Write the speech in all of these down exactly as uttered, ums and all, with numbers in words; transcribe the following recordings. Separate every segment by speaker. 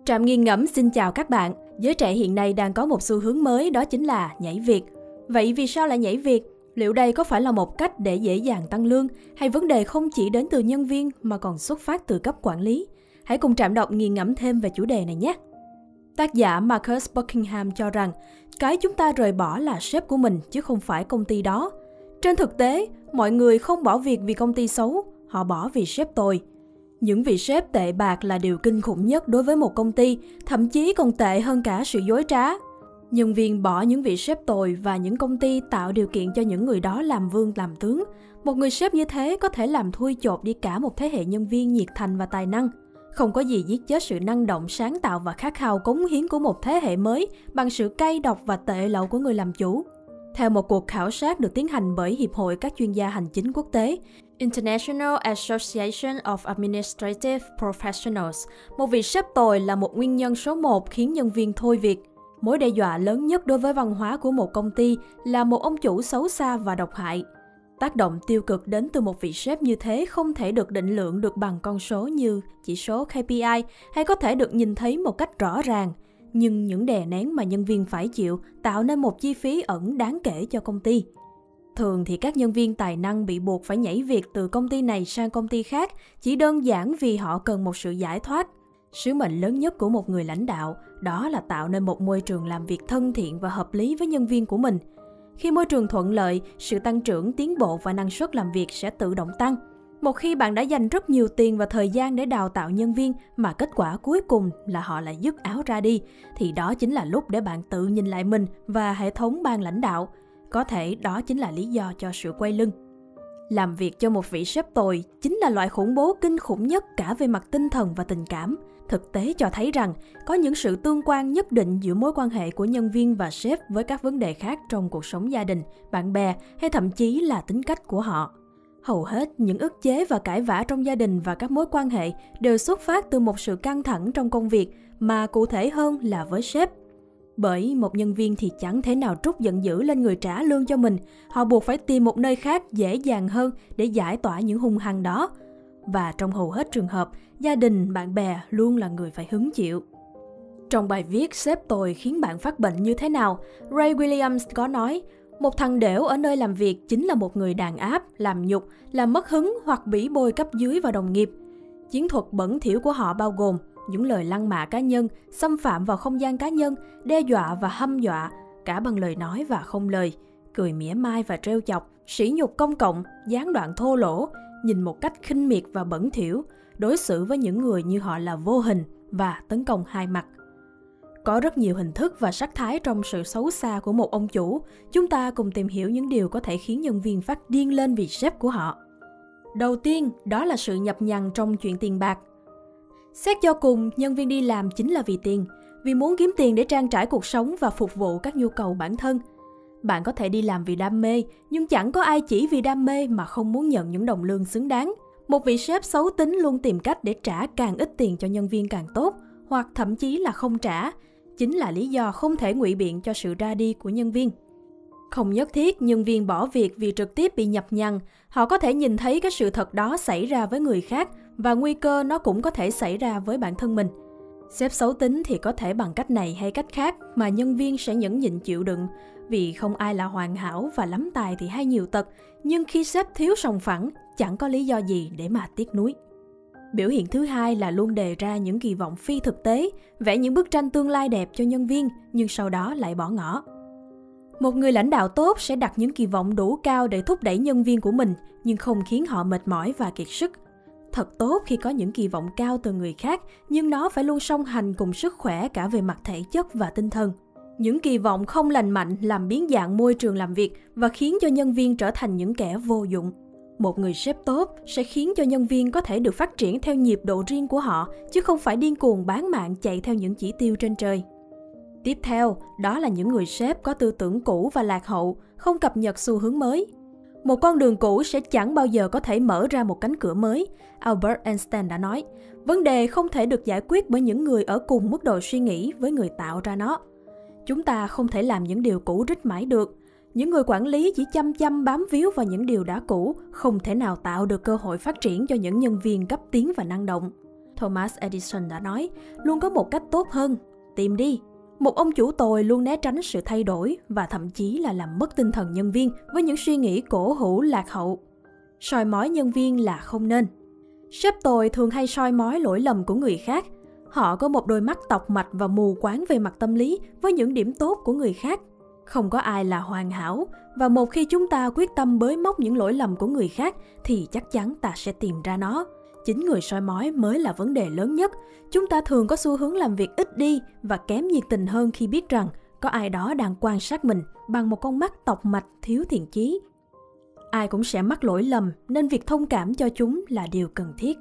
Speaker 1: Trạm nghiền ngẫm xin chào các bạn. Giới trẻ hiện nay đang có một xu hướng mới, đó chính là nhảy việc. Vậy vì sao lại nhảy việc? Liệu đây có phải là một cách để dễ dàng tăng lương, hay vấn đề không chỉ đến từ nhân viên mà còn xuất phát từ cấp quản lý? Hãy cùng Trạm Đọc nghiền ngẫm thêm về chủ đề này nhé. Tác giả Marcus Buckingham cho rằng, cái chúng ta rời bỏ là sếp của mình chứ không phải công ty đó. Trên thực tế, mọi người không bỏ việc vì công ty xấu, họ bỏ vì sếp tồi. Những vị sếp tệ bạc là điều kinh khủng nhất đối với một công ty, thậm chí còn tệ hơn cả sự dối trá. Nhân viên bỏ những vị sếp tồi và những công ty tạo điều kiện cho những người đó làm vương làm tướng. Một người sếp như thế có thể làm thui chột đi cả một thế hệ nhân viên nhiệt thành và tài năng. Không có gì giết chết sự năng động, sáng tạo và khát khao cống hiến của một thế hệ mới bằng sự cay độc và tệ lậu của người làm chủ. Theo một cuộc khảo sát được tiến hành bởi Hiệp hội các chuyên gia hành chính quốc tế, International Association of Administrative Professionals, một vị sếp tồi là một nguyên nhân số một khiến nhân viên thôi việc. Mối đe dọa lớn nhất đối với văn hóa của một công ty là một ông chủ xấu xa và độc hại. Tác động tiêu cực đến từ một vị sếp như thế không thể được định lượng được bằng con số như chỉ số K P I hay có thể được nhìn thấy một cách rõ ràng. Nhưng những đè nén mà nhân viên phải chịu tạo nên một chi phí ẩn đáng kể cho công ty. Thường thì các nhân viên tài năng bị buộc phải nhảy việc từ công ty này sang công ty khác chỉ đơn giản vì họ cần một sự giải thoát. Sứ mệnh lớn nhất của một người lãnh đạo đó là tạo nên một môi trường làm việc thân thiện và hợp lý với nhân viên của mình. Khi môi trường thuận lợi, sự tăng trưởng, tiến bộ và năng suất làm việc sẽ tự động tăng. Một khi bạn đã dành rất nhiều tiền và thời gian để đào tạo nhân viên mà kết quả cuối cùng là họ lại dứt áo ra đi, thì đó chính là lúc để bạn tự nhìn lại mình và hệ thống ban lãnh đạo. Có thể đó chính là lý do cho sự quay lưng. Làm việc cho một vị sếp tồi chính là loại khủng bố kinh khủng nhất cả về mặt tinh thần và tình cảm. Thực tế cho thấy rằng có những sự tương quan nhất định giữa mối quan hệ của nhân viên và sếp với các vấn đề khác trong cuộc sống gia đình, bạn bè hay thậm chí là tính cách của họ. Hầu hết những ức chế và cãi vã trong gia đình và các mối quan hệ đều xuất phát từ một sự căng thẳng trong công việc, mà cụ thể hơn là với sếp. Bởi một nhân viên thì chẳng thể nào trút giận dữ lên người trả lương cho mình, họ buộc phải tìm một nơi khác dễ dàng hơn để giải tỏa những hung hăng đó. Và trong hầu hết trường hợp, gia đình, bạn bè luôn là người phải hứng chịu. Trong bài viết Sếp tồi khiến bạn phát bệnh như thế nào, Ray Williams có nói, một thằng đểu ở nơi làm việc chính là một người đàn áp, làm nhục, làm mất hứng hoặc bỉ bôi cấp dưới và đồng nghiệp. Chiến thuật bẩn thỉu của họ bao gồm những lời lăng mạ cá nhân, xâm phạm vào không gian cá nhân, đe dọa và hăm dọa, cả bằng lời nói và không lời, cười mỉa mai và trêu chọc, sỉ nhục công cộng, gián đoạn thô lỗ, nhìn một cách khinh miệt và bẩn thỉu, đối xử với những người như họ là vô hình và tấn công hai mặt. Có rất nhiều hình thức và sắc thái trong sự xấu xa của một ông chủ. Chúng ta cùng tìm hiểu những điều có thể khiến nhân viên phát điên lên vì sếp của họ. Đầu tiên, đó là sự nhập nhằng trong chuyện tiền bạc. Xét cho cùng, nhân viên đi làm chính là vì tiền, vì muốn kiếm tiền để trang trải cuộc sống và phục vụ các nhu cầu bản thân. Bạn có thể đi làm vì đam mê, nhưng chẳng có ai chỉ vì đam mê mà không muốn nhận những đồng lương xứng đáng. Một vị sếp xấu tính luôn tìm cách để trả càng ít tiền cho nhân viên càng tốt, hoặc thậm chí là không trả. Chính là lý do không thể ngụy biện cho sự ra đi của nhân viên. Không nhất thiết nhân viên bỏ việc vì trực tiếp bị nhập nhằng, họ có thể nhìn thấy cái sự thật đó xảy ra với người khác và nguy cơ nó cũng có thể xảy ra với bản thân mình. Sếp xấu tính thì có thể bằng cách này hay cách khác mà nhân viên sẽ nhẫn nhịn chịu đựng, vì không ai là hoàn hảo và lắm tài thì hay nhiều tật, nhưng khi sếp thiếu sòng phẳng, chẳng có lý do gì để mà tiếc nuối. Biểu hiện thứ hai là luôn đề ra những kỳ vọng phi thực tế, vẽ những bức tranh tương lai đẹp cho nhân viên, nhưng sau đó lại bỏ ngỏ. Một người lãnh đạo tốt sẽ đặt những kỳ vọng đủ cao để thúc đẩy nhân viên của mình, nhưng không khiến họ mệt mỏi và kiệt sức. Thật tốt khi có những kỳ vọng cao từ người khác, nhưng nó phải luôn song hành cùng sức khỏe cả về mặt thể chất và tinh thần. Những kỳ vọng không lành mạnh làm biến dạng môi trường làm việc và khiến cho nhân viên trở thành những kẻ vô dụng. Một người sếp tốt sẽ khiến cho nhân viên có thể được phát triển theo nhịp độ riêng của họ, chứ không phải điên cuồng bán mạng chạy theo những chỉ tiêu trên trời. Tiếp theo, đó là những người sếp có tư tưởng cũ và lạc hậu, không cập nhật xu hướng mới. Một con đường cũ sẽ chẳng bao giờ có thể mở ra một cánh cửa mới. Albert Einstein đã nói, vấn đề không thể được giải quyết bởi những người ở cùng mức độ suy nghĩ với người tạo ra nó. Chúng ta không thể làm những điều cũ rích mãi được. Những người quản lý chỉ chăm chăm bám víu vào những điều đã cũ, không thể nào tạo được cơ hội phát triển cho những nhân viên cấp tiến và năng động. Thomas Edison đã nói, luôn có một cách tốt hơn, tìm đi. Một ông chủ tồi luôn né tránh sự thay đổi và thậm chí là làm mất tinh thần nhân viên với những suy nghĩ cổ hủ lạc hậu. Soi mói nhân viên là không nên. Sếp tồi thường hay soi mói lỗi lầm của người khác. Họ có một đôi mắt tọc mạch và mù quáng về mặt tâm lý với những điểm tốt của người khác. Không có ai là hoàn hảo, và một khi chúng ta quyết tâm bới móc những lỗi lầm của người khác thì chắc chắn ta sẽ tìm ra nó. Chính người soi mói mới là vấn đề lớn nhất. Chúng ta thường có xu hướng làm việc ít đi và kém nhiệt tình hơn khi biết rằng có ai đó đang quan sát mình bằng một con mắt tọc mạch thiếu thiện chí. Ai cũng sẽ mắc lỗi lầm nên việc thông cảm cho chúng là điều cần thiết.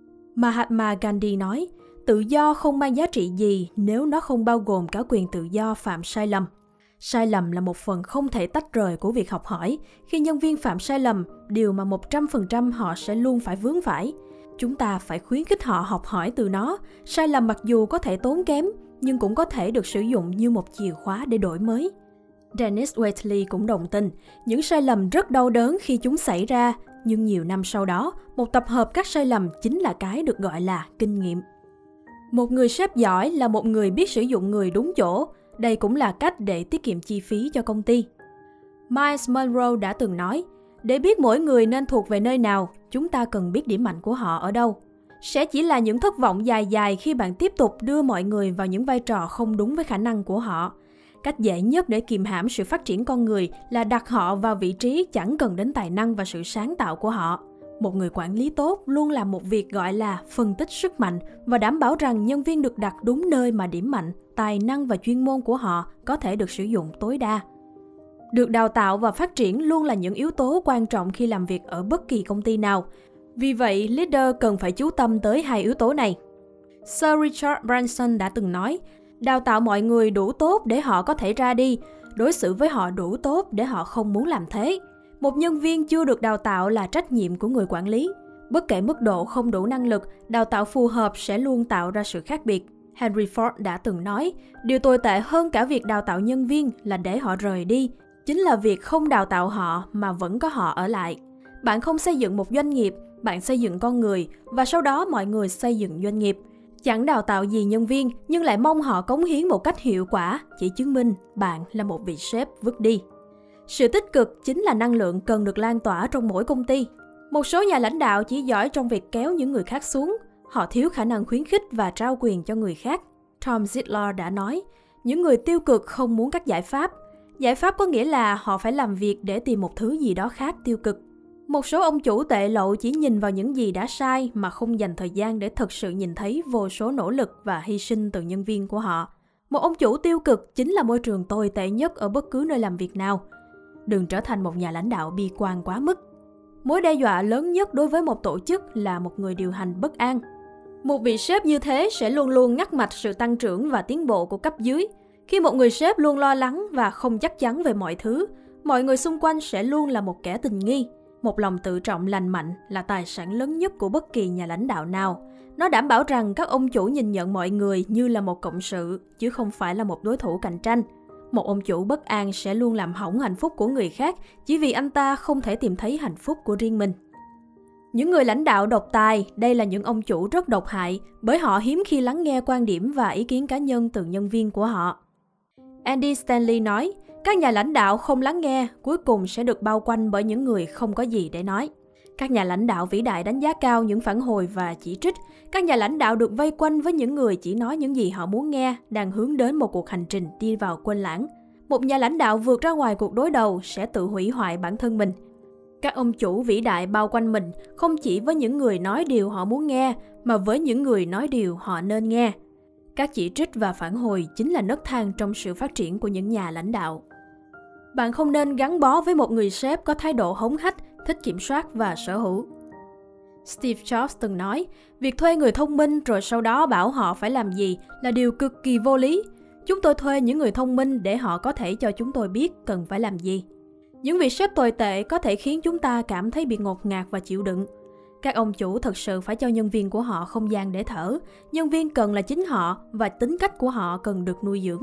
Speaker 1: Mahatma Gandhi nói, tự do không mang giá trị gì nếu nó không bao gồm cả quyền tự do phạm sai lầm. Sai lầm là một phần không thể tách rời của việc học hỏi. Khi nhân viên phạm sai lầm, điều mà một trăm phần trăm họ sẽ luôn phải vướng phải. Chúng ta phải khuyến khích họ học hỏi từ nó. Sai lầm mặc dù có thể tốn kém, nhưng cũng có thể được sử dụng như một chìa khóa để đổi mới. Dennis Waitley cũng đồng tình, những sai lầm rất đau đớn khi chúng xảy ra, nhưng nhiều năm sau đó, một tập hợp các sai lầm chính là cái được gọi là kinh nghiệm. Một người sếp giỏi là một người biết sử dụng người đúng chỗ. Đây cũng là cách để tiết kiệm chi phí cho công ty. Miles Monroe đã từng nói, để biết mỗi người nên thuộc về nơi nào, chúng ta cần biết điểm mạnh của họ ở đâu. Sẽ chỉ là những thất vọng dài dài khi bạn tiếp tục đưa mọi người vào những vai trò không đúng với khả năng của họ. Cách dễ nhất để kiềm hãm sự phát triển con người là đặt họ vào vị trí chẳng cần đến tài năng và sự sáng tạo của họ. Một người quản lý tốt luôn làm một việc gọi là phân tích sức mạnh và đảm bảo rằng nhân viên được đặt đúng nơi mà điểm mạnh, tài năng và chuyên môn của họ có thể được sử dụng tối đa. Được đào tạo và phát triển luôn là những yếu tố quan trọng khi làm việc ở bất kỳ công ty nào. Vì vậy, leader cần phải chú tâm tới hai yếu tố này. Sir Richard Branson đã từng nói, đào tạo mọi người đủ tốt để họ có thể ra đi, đối xử với họ đủ tốt để họ không muốn làm thế. Một nhân viên chưa được đào tạo là trách nhiệm của người quản lý. Bất kể mức độ không đủ năng lực, đào tạo phù hợp sẽ luôn tạo ra sự khác biệt. Henry Ford đã từng nói, điều tồi tệ hơn cả việc đào tạo nhân viên là để họ rời đi, chính là việc không đào tạo họ mà vẫn có họ ở lại. Bạn không xây dựng một doanh nghiệp, bạn xây dựng con người và sau đó mọi người xây dựng doanh nghiệp. Chẳng đào tạo gì nhân viên nhưng lại mong họ cống hiến một cách hiệu quả, chỉ chứng minh bạn là một vị sếp vứt đi. Sự tích cực chính là năng lượng cần được lan tỏa trong mỗi công ty. Một số nhà lãnh đạo chỉ giỏi trong việc kéo những người khác xuống. Họ thiếu khả năng khuyến khích và trao quyền cho người khác. Tom Zidler đã nói, những người tiêu cực không muốn các giải pháp. Giải pháp có nghĩa là họ phải làm việc để tìm một thứ gì đó khác tiêu cực. Một số ông chủ tệ lậu chỉ nhìn vào những gì đã sai mà không dành thời gian để thực sự nhìn thấy vô số nỗ lực và hy sinh từ nhân viên của họ. Một ông chủ tiêu cực chính là môi trường tồi tệ nhất ở bất cứ nơi làm việc nào. Đừng trở thành một nhà lãnh đạo bi quan quá mức. Mối đe dọa lớn nhất đối với một tổ chức là một người điều hành bất an. Một vị sếp như thế sẽ luôn luôn ngắt mạch sự tăng trưởng và tiến bộ của cấp dưới. Khi một người sếp luôn lo lắng và không chắc chắn về mọi thứ, mọi người xung quanh sẽ luôn là một kẻ tình nghi. Một lòng tự trọng lành mạnh là tài sản lớn nhất của bất kỳ nhà lãnh đạo nào. Nó đảm bảo rằng các ông chủ nhìn nhận mọi người như là một cộng sự, chứ không phải là một đối thủ cạnh tranh. Một ông chủ bất an sẽ luôn làm hỏng hạnh phúc của người khác chỉ vì anh ta không thể tìm thấy hạnh phúc của riêng mình. Những người lãnh đạo độc tài, đây là những ông chủ rất độc hại bởi họ hiếm khi lắng nghe quan điểm và ý kiến cá nhân từ nhân viên của họ. Andy Stanley nói, các nhà lãnh đạo không lắng nghe, cuối cùng sẽ được bao quanh bởi những người không có gì để nói. Các nhà lãnh đạo vĩ đại đánh giá cao những phản hồi và chỉ trích. Các nhà lãnh đạo được vây quanh với những người chỉ nói những gì họ muốn nghe, đang hướng đến một cuộc hành trình đi vào quên lãng. Một nhà lãnh đạo vượt ra ngoài cuộc đối đầu sẽ tự hủy hoại bản thân mình. Các ông chủ vĩ đại bao quanh mình không chỉ với những người nói điều họ muốn nghe, mà với những người nói điều họ nên nghe. Các chỉ trích và phản hồi chính là nấc thang trong sự phát triển của những nhà lãnh đạo. Bạn không nên gắn bó với một người sếp có thái độ hống hách, thích kiểm soát và sở hữu. Steve Jobs từng nói, việc thuê người thông minh rồi sau đó bảo họ phải làm gì là điều cực kỳ vô lý. Chúng tôi thuê những người thông minh để họ có thể cho chúng tôi biết cần phải làm gì. Những vị sếp tồi tệ có thể khiến chúng ta cảm thấy bị ngột ngạt và chịu đựng. Các ông chủ thực sự phải cho nhân viên của họ không gian để thở. Nhân viên cần là chính họ và tính cách của họ cần được nuôi dưỡng.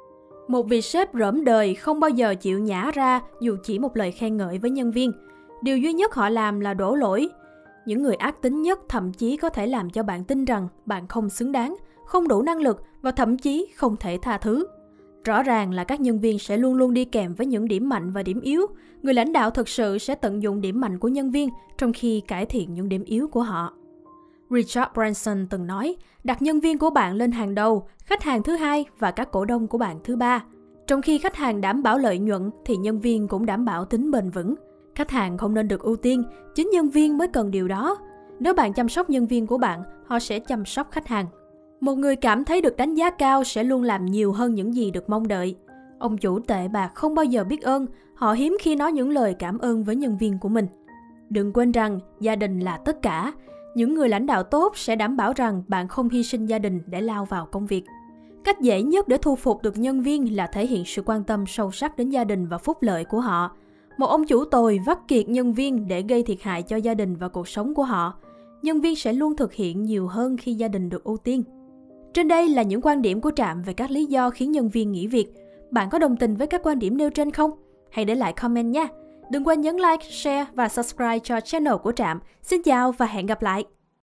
Speaker 1: Một vị sếp rỡm đời không bao giờ chịu nhả ra dù chỉ một lời khen ngợi với nhân viên. Điều duy nhất họ làm là đổ lỗi. Những người ác tính nhất thậm chí có thể làm cho bạn tin rằng bạn không xứng đáng, không đủ năng lực và thậm chí không thể tha thứ. Rõ ràng là các nhân viên sẽ luôn luôn đi kèm với những điểm mạnh và điểm yếu. Người lãnh đạo thực sự sẽ tận dụng điểm mạnh của nhân viên trong khi cải thiện những điểm yếu của họ. Richard Branson từng nói, đặt nhân viên của bạn lên hàng đầu, khách hàng thứ hai và các cổ đông của bạn thứ ba. Trong khi khách hàng đảm bảo lợi nhuận thì nhân viên cũng đảm bảo tính bền vững. Khách hàng không nên được ưu tiên, chính nhân viên mới cần điều đó. Nếu bạn chăm sóc nhân viên của bạn, họ sẽ chăm sóc khách hàng. Một người cảm thấy được đánh giá cao sẽ luôn làm nhiều hơn những gì được mong đợi. Ông chủ tệ bạc không bao giờ biết ơn, họ hiếm khi nói những lời cảm ơn với nhân viên của mình. Đừng quên rằng gia đình là tất cả. Những người lãnh đạo tốt sẽ đảm bảo rằng bạn không hy sinh gia đình để lao vào công việc. Cách dễ nhất để thu phục được nhân viên là thể hiện sự quan tâm sâu sắc đến gia đình và phúc lợi của họ. Một ông chủ tồi vắt kiệt nhân viên để gây thiệt hại cho gia đình và cuộc sống của họ. Nhân viên sẽ luôn thực hiện nhiều hơn khi gia đình được ưu tiên. Trên đây là những quan điểm của Trạm về các lý do khiến nhân viên nghỉ việc. Bạn có đồng tình với các quan điểm nêu trên không? Hãy để lại comment nha! Đừng quên nhấn like, share và subscribe cho channel của Trạm. Xin chào và hẹn gặp lại!